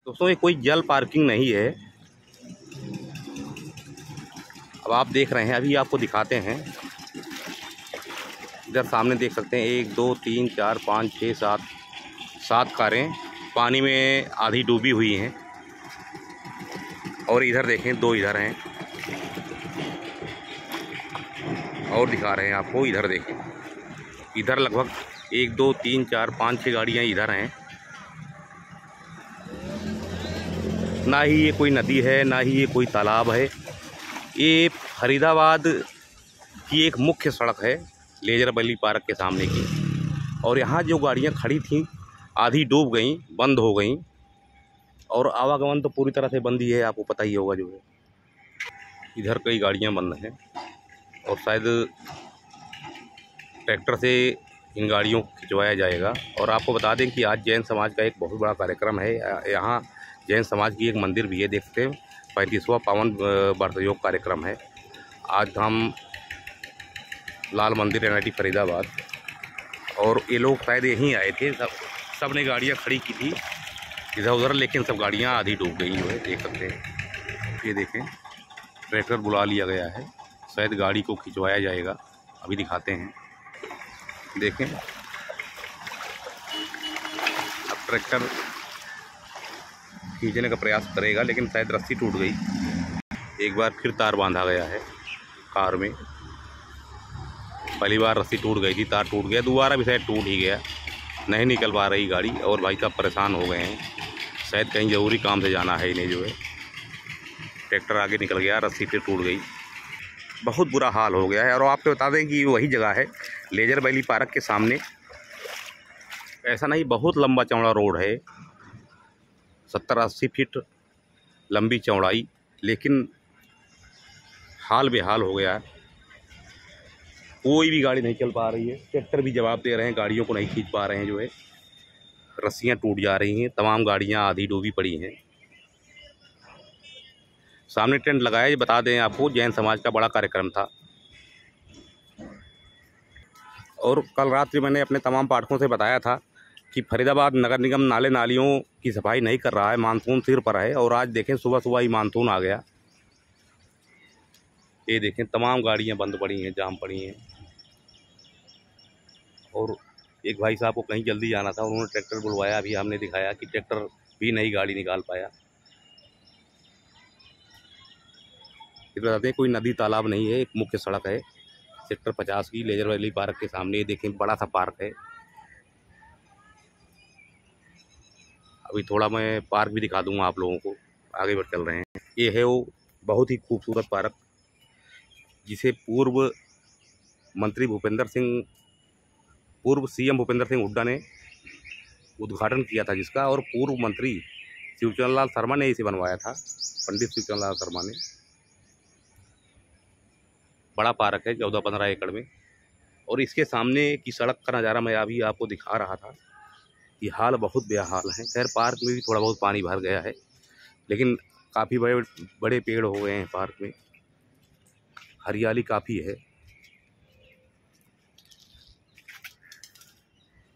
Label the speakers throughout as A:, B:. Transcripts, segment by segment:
A: दोस्तों ये कोई जल पार्किंग नहीं है। अब आप देख रहे हैं, अभी आपको दिखाते हैं। इधर सामने देख सकते हैं 1 2 3 4 5 6 7 कारें पानी में आधी डूबी हुई हैं। और इधर देखें 2 इधर हैं और दिखा रहे हैं आपको। इधर देखें, इधर लगभग 1 2 3 4 5 6 गाड़ियाँ इधर हैं। ना ही ये कोई नदी है, ना ही ये कोई तालाब है। ये फरीदाबाद की एक मुख्य सड़क है, लेजर वैली पार्क के सामने की। और यहाँ जो गाड़ियाँ खड़ी थीं आधी डूब गईं, बंद हो गईं। और आवागमन तो पूरी तरह से बंद ही है, आपको पता ही होगा जो है। इधर कई गाड़ियाँ बंद हैं और शायद ट्रैक्टर से इन गाड़ियों को खिंचवाया जाएगा। और आपको बता दें कि आज जैन समाज का एक बहुत बड़ा कार्यक्रम है। यहाँ जैन समाज की एक मंदिर भी है, देखते हैं 35वां पावन व्रत योग कार्यक्रम है। आज हम लाल मंदिर NIT फरीदाबाद, और ये लोग शायद यहीं आए थे। सब ने गाड़ियाँ खड़ी की थी इधर उधर, लेकिन सब गाड़ियाँ आधी डूब गई जो है, देख सकते हैं। ये देखें, ट्रैक्टर बुला लिया गया है, शायद गाड़ी को खिंचवाया जाएगा। अभी दिखाते हैं, देखें। अब ट्रैक्टर खींचने का प्रयास करेगा, लेकिन शायद रस्सी टूट गई। एक बार फिर तार बांधा गया है कार में। पहली बार रस्सी टूट गई थी, तार टूट गया, दोबारा भी शायद टूट ही गया। नहीं निकल पा रही गाड़ी और भाई साहब परेशान हो गए हैं। शायद कहीं ज़रूरी काम से जाना है इन्हें जो है। ट्रैक्टर आगे निकल गया, रस्सी फिर टूट गई। बहुत बुरा हाल हो गया है। और आपको बता दें कि वही जगह है लेजर वैली पार्क के सामने। ऐसा नहीं, बहुत लंबा चौड़ा रोड है, 70-80 फीट लंबी चौड़ाई, लेकिन हाल बेहाल हो गया है। कोई भी गाड़ी नहीं चल पा रही है। ट्रैक्टर भी जवाब दे रहे हैं, गाड़ियों को नहीं खींच पा रहे हैं जो है। रस्सियाँ टूट जा रही हैं, तमाम गाड़ियाँ आधी डूबी पड़ी हैं। सामने टेंट लगाया है, बता दें आपको, जैन समाज का बड़ा कार्यक्रम था। और कल रात मैंने अपने तमाम पाठकों से बताया था कि फरीदाबाद नगर निगम नाले नालियों की सफाई नहीं कर रहा है, मानसून सिर पर है। और आज देखें, सुबह सुबह ही मानसून आ गया। ये देखें, तमाम गाड़ियाँ बंद पड़ी हैं, जाम पड़ी हैं। और एक भाई साहब को कहीं जल्दी जाना था, उन्होंने ट्रैक्टर बुलवाया। अभी हमने दिखाया कि ट्रैक्टर भी नई गाड़ी निकाल पाया। ये बताते हैं, कोई नदी तालाब नहीं है, एक मुख्य सड़क है सेक्टर 50 की, लेजर वैली पार्क के सामने। ये देखें, बड़ा सा पार्क है। अभी थोड़ा मैं पार्क भी दिखा दूंगा आप लोगों को, आगे बढ़ चल रहे हैं। ये है वो बहुत ही खूबसूरत पार्क, जिसे पूर्व CM भूपेंद्र सिंह हुड्डा ने उद्घाटन किया था जिसका, और पूर्व मंत्री शिवचरण लाल शर्मा ने इसे बनवाया था, पंडित शिवचरण लाल शर्मा ने। बड़ा पार्क है, 14-15 एकड़ में। और इसके सामने की सड़क का नज़ारा मैं अभी आपको दिखा रहा था कि हाल बहुत बेहाल है। खैर, पार्क में भी थोड़ा बहुत पानी भर गया है, लेकिन काफ़ी बड़े बड़े पेड़ हो गए हैं पार्क में, हरियाली काफ़ी है।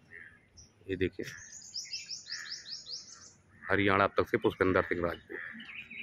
A: ये देखिए, हरियाणा तक से पुष्पेंद्र सिंह राजपूत।